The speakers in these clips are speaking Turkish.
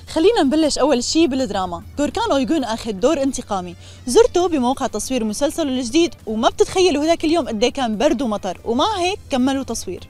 خلينا نبلش أول شي بالدراما. غوركان أويغون أخذ دور انتقامي. زرته بموقع تصوير مسلسله الجديد وما بتتخيلوا هذاك اليوم قد ايه كان برد ومطر، ومع هيك كملوا تصوير.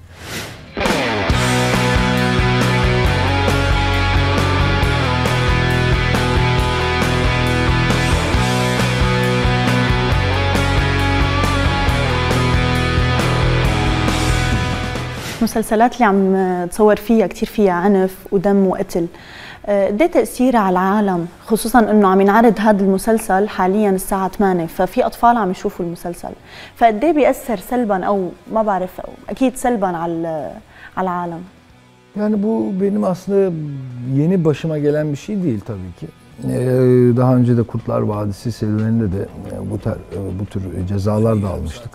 المسلسلات اللي عم تصور فيها كتير فيها عنف ودم وقتل، قد ايه تأثيرها على العالم، خصوصا انه عم ينعرض هذا المسلسل حاليا الساعة 8، ففي اطفال عم يشوفوا المسلسل، فقد ايه بيأثر سلبا او ما بعرف، أو اكيد سلبا على العالم. Yani bu benim aslında yeni başıma gelen bir şey değil tabii ki. Daha önce de Kurtlar Vadisi serüveninde de bu tür cezalar da almıştık.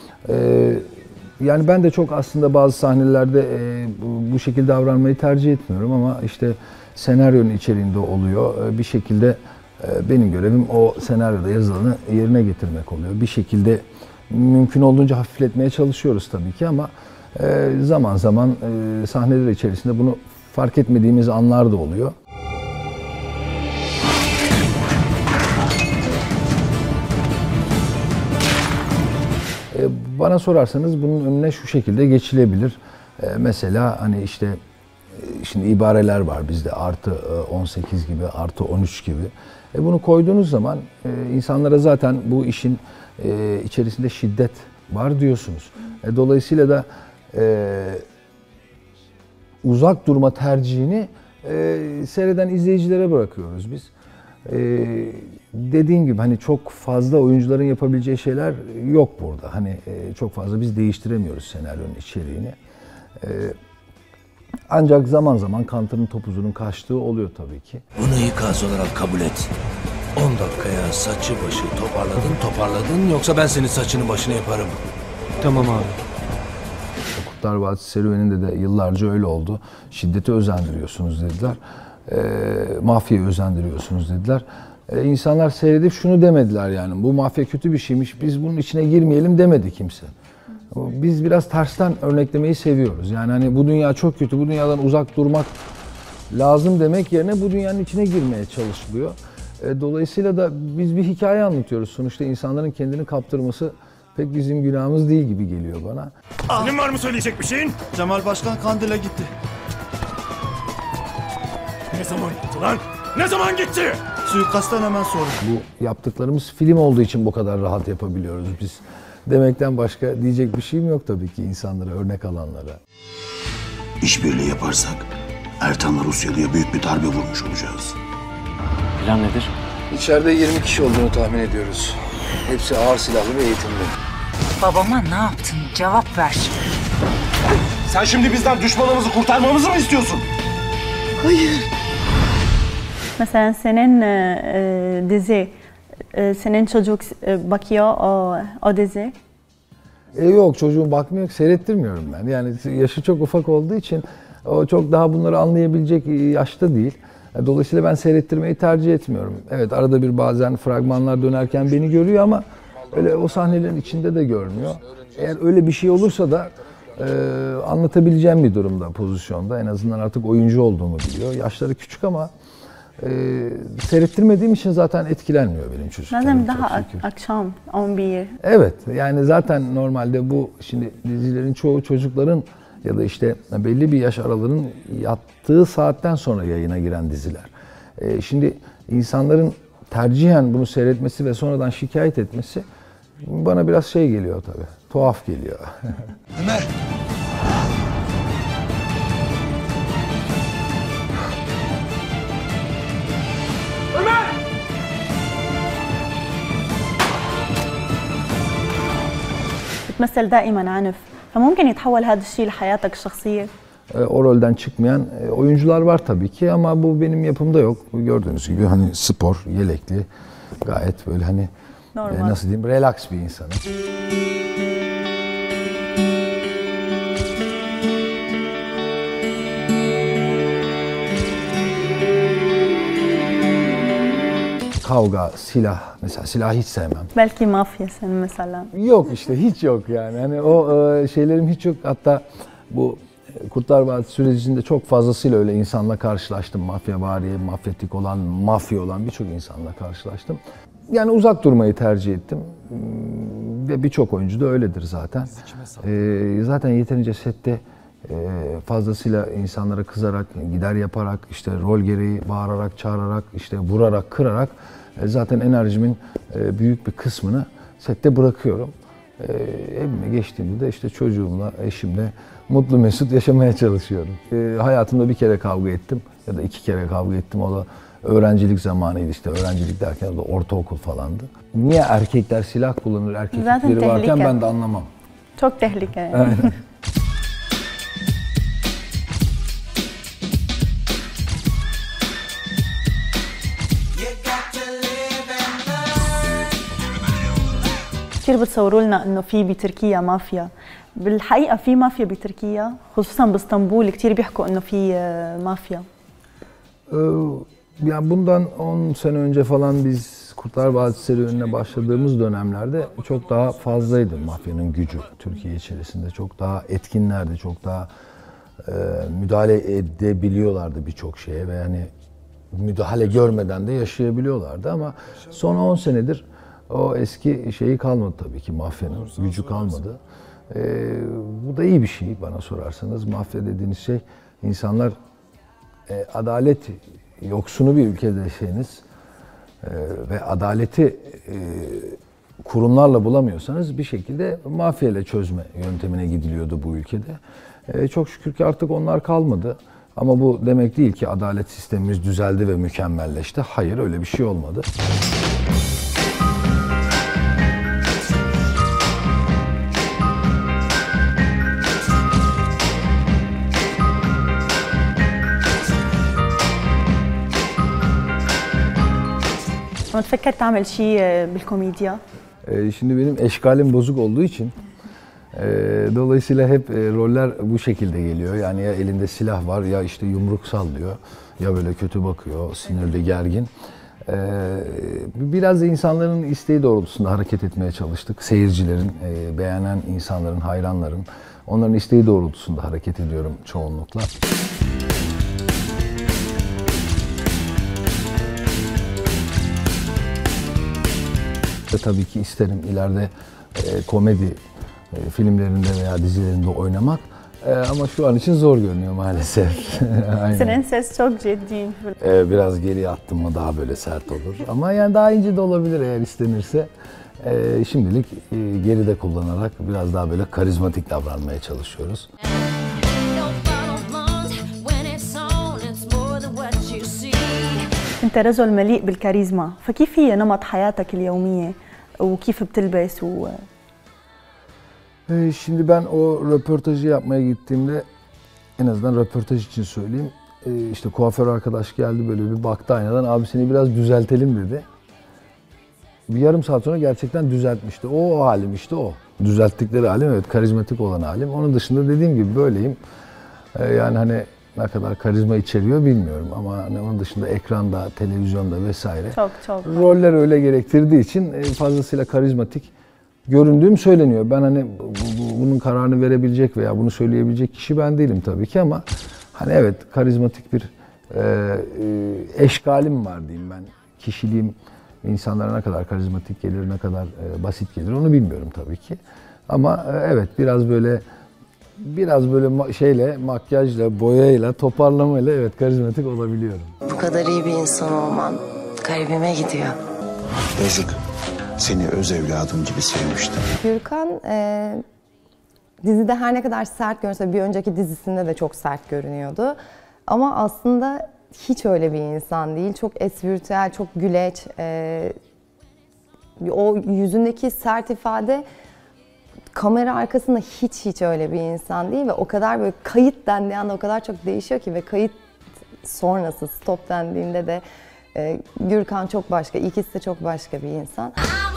Yani ben de çok aslında bazı sahnelerde bu şekilde davranmayı tercih etmiyorum ama işte senaryonun içeriğinde oluyor. Bir şekilde benim görevim o senaryoda yazılanı yerine getirmek oluyor. Bir şekilde mümkün olduğunca hafifletmeye çalışıyoruz tabii ki ama zaman zaman sahneler içerisinde bunu fark etmediğimiz anlar da oluyor. Bana sorarsanız bunun önüne şu şekilde geçilebilir. Mesela hani işte şimdi ibareler var bizde artı 18 gibi, artı 13 gibi. Bunu koyduğunuz zaman insanlara zaten bu işin içerisinde şiddet var diyorsunuz. Dolayısıyla da uzak durma tercihini seyreden izleyicilere bırakıyoruz biz. Dediğim gibi hani çok fazla oyuncuların yapabileceği şeyler yok burada. Hani çok fazla biz değiştiremiyoruz senaryonun içeriğini. Ancak zaman zaman kantarın topuzunun kaçtığı oluyor tabii ki. Bunu ikaz olarak kabul et. 10 dakikaya saçı başı toparladın yoksa ben senin saçını başına yaparım. Tamam abi. Kurtlar Vadisi serüveninde de yıllarca öyle oldu. Şiddete özendiriyorsunuz dediler. Mafyaya özendiriyorsunuz dediler. İnsanlar seyredip şunu demediler yani bu mafya kötü bir şeymiş, biz bunun içine girmeyelim demedi kimse. Biz biraz tersten örneklemeyi seviyoruz. Yani hani bu dünya çok kötü, bu dünyadan uzak durmak lazım demek yerine bu dünyanın içine girmeye çalışılıyor. Dolayısıyla da biz bir hikaye anlatıyoruz. Sonuçta insanların kendini kaptırması pek bizim günahımız değil gibi geliyor bana. Senin var mı söyleyecek bir şeyin? Cemal Başkan Kandil'e gitti. Ne zaman gitti lan? Ne zaman gitti? Suikastten hemen sonra. Bu yaptıklarımız film olduğu için bu kadar rahat yapabiliyoruz biz. Demekten başka diyecek bir şeyim yok tabii ki insanlara, örnek alanlara. İşbirliği yaparsak Ertan'la Rusyalı'ya büyük bir darbe vurmuş olacağız. Plan nedir? İçeride 20 kişi olduğunu tahmin ediyoruz. Hepsi ağır silahlı ve eğitimli. Babama ne yaptın? Cevap ver. Sen şimdi bizden düşmanımızı kurtarmamızı mı istiyorsun? Hayır. Mesela senin dizi, senin çocuk bakıyor o dizi. Yok çocuğum bakmıyor, seyrettirmiyorum ben. Yani yaşı çok ufak olduğu için o çok daha bunları anlayabilecek yaşta değil. Dolayısıyla ben seyrettirmeyi tercih etmiyorum. Evet arada bir bazen fragmanlar dönerken beni görüyor ama öyle o sahnelerin içinde de görmüyor. Eğer öyle bir şey olursa da anlatabileceğim bir durumda, pozisyonda. En azından artık oyuncu olduğumu biliyor. Yaşları küçük ama seyrettirmediğim için zaten etkilenmiyor benim çocuklarım. Zaten daha akşam 11. Evet yani zaten normalde bu şimdi dizilerin çoğu çocukların ya da işte belli bir yaş aralığının yattığı saatten sonra yayına giren diziler. Şimdi insanların tercihen bunu seyretmesi ve sonradan şikayet etmesi bana biraz şey geliyor tabii. Tuhaf geliyor. Ömer! بتمثل دائما عنف، فممكن يتحول هذا الشيء لحياتك الشخصية. O rolden çıkmayan oyuncular var tabii ki ama bu benim yapımda yok. Gördüğünüz gibi hani spor, yelekli, gayet böyle hani nasıl diyeyim relax bir insanım. Kavga, silah, mesela silah hiç sevmem. Belki mafya sen mesela. Yok işte hiç yok yani. Hani o şeylerim hiç yok. Hatta bu Kurtlar Vadisi sürecinde çok fazlasıyla öyle insanla karşılaştım. Mafyavari, mafyatik olan, mafya olan birçok insanla karşılaştım. Yani uzak durmayı tercih ettim. Ve birçok oyuncu da öyledir zaten. Zaten yeterince sette fazlasıyla insanlara kızarak, gider yaparak, işte rol gereği bağırarak, çağırarak, işte vurarak, kırarak zaten enerjimin büyük bir kısmını sette bırakıyorum. Evime geçtiğimde de işte çocuğumla, eşimle mutlu mesut yaşamaya çalışıyorum. Hayatımda bir kere kavga ettim ya da 2 kere kavga ettim. O da öğrencilik zamanıydı, işte öğrencilik derken o da ortaokul falandı. Niye erkekler silah kullanır, erkekleri varken ben de anlamam. Çok tehlikeli. Aynen. كثير بتصوروا لنا انه في بتركيا مافيا، بالحقيقه في مافيا بتركيا خصوصا باسطنبول كثير بيحكوا انه في مافيا. Yani bundan 10 sene önce falan biz Kurtlar Vadisi serüvenine başladığımız dönemlerde çok daha fazlaydı mafyanın gücü. Türkiye içerisinde çok daha etkinlerdi, çok daha müdahale edebiliyorlardı birçok şeye ve yani müdahale görmeden de yaşayabiliyorlardı ama son 10 senedir o eski şeyi kalmadı tabii ki, mafyanın gücü kalmadı. Bu da iyi bir şey bana sorarsanız. Mafya dediğiniz şey, insanlar adalet yoksunu bir ülkedeyseniz ve adaleti kurumlarla bulamıyorsanız bir şekilde mafya ile çözme yöntemine gidiliyordu bu ülkede. Çok şükür ki artık onlar kalmadı. Ama bu demek değil ki adalet sistemimiz düzeldi ve mükemmelleşti. Hayır, öyle bir şey olmadı. ما تفكر تعمل شيء بالكوميديا؟ Şimdi benim eşkalim bozuk olduğu için dolayısıyla hep roller bu şekilde geliyor. Yani ya elinde silah var, ya işte yumruk sallıyor, ya böyle kötü bakıyor, sinirli, gergin. Biraz da insanların isteği doğrultusunda hareket etmeye çalıştık. Seyircilerin, beğenen insanların, hayranların, onların isteği doğrultusunda hareket ediyorum çoğunlukla. Tabii ki isterim ileride komedi filmlerinde veya dizilerinde oynamak ama şu an için zor görünüyor maalesef. Senin ses çok ciddi. Biraz geriye attım mı daha böyle sert olur ama yani daha ince de olabilir eğer istenirse. Şimdilik geride kullanarak biraz daha böyle karizmatik davranmaya çalışıyoruz. أنت رجل مليء بالكاريزما، فكيف هي نمط حياتك اليومية وكيف بتلبس Şimdi ben o röportajı yapmaya gittiğimde, en azından röportaj için söyleyeyim, işte kuaför arkadaş geldi, böyle bir baktı aynadan, abi seni biraz düzeltelim dedi. Bir yarım saat sonra gerçekten düzeltmişti. O halim işte o. Düzelttikleri halim, evet, karizmatik olan halim. Onun dışında dediğim gibi böyleyim. Yani hani ne kadar karizma içeriyor bilmiyorum ama hani onun dışında ekranda, televizyonda vesaire çok roller öyle gerektirdiği için fazlasıyla karizmatik göründüğüm söyleniyor. Ben hani bunun kararını verebilecek veya bunu söyleyebilecek kişi ben değilim tabii ki ama hani evet, karizmatik bir eşkalim var diyeyim ben. Kişiliğim insanlara ne kadar karizmatik gelir, ne kadar basit gelir onu bilmiyorum tabii ki. Ama evet, biraz böyle şeyle, makyajla, boyayla, toparlamayla evet karizmatik olabiliyorum. Bu kadar iyi bir insan olman garibime gidiyor. Yazık. Seni öz evladım gibi sevmiştim. Gürkan dizide her ne kadar sert görünse, bir önceki dizisinde de çok sert görünüyordu. Ama aslında hiç öyle bir insan değil. Çok espritüel, çok güleç. O yüzündeki sert ifade kamera arkasında hiç öyle bir insan değil ve o kadar böyle kayıt dendiği anda o kadar çok değişiyor ki ve kayıt sonrası stop dendiğinde de Gürkan çok başka, ikisi de çok başka bir insan.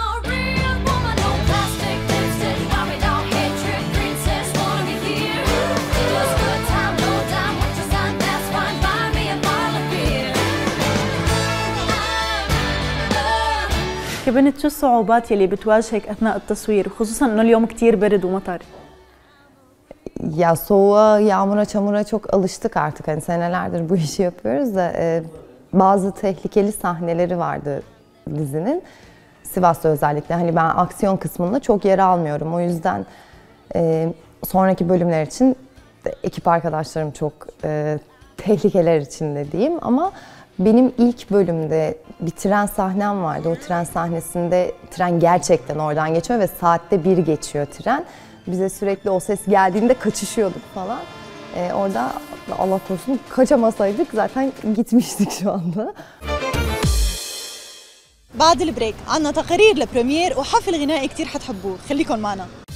كبنت شو الصعوبات يلي بتواجهك أثناء التصوير خصوصا إنه اليوم كتير برد ومطر؟ Ya soğuğa, yağmura, çamura çok alıştık artık. Hani senelerdir bu işi yapıyoruz da bazı tehlikeli sahneleri vardı dizinin. Sivas'ta özellikle. Hani ben aksiyon kısmında çok yer almıyorum. O yüzden sonraki bölümler için ekip arkadaşlarım çok tehlikeler içinde diyeyim. Ama benim ilk bölümde bir tren sahnem vardı. O tren sahnesinde tren gerçekten oradan geçiyor ve saatte 1 geçiyor tren. Bize sürekli o ses geldiğinde kaçışıyorduk falan. Orada Allah korusun kaçamasaydık zaten gitmiştik şu anda. بعد البريك عنا تقارير لبريمير وحفل غنائي كتير حتحبوه، خليكن معنا.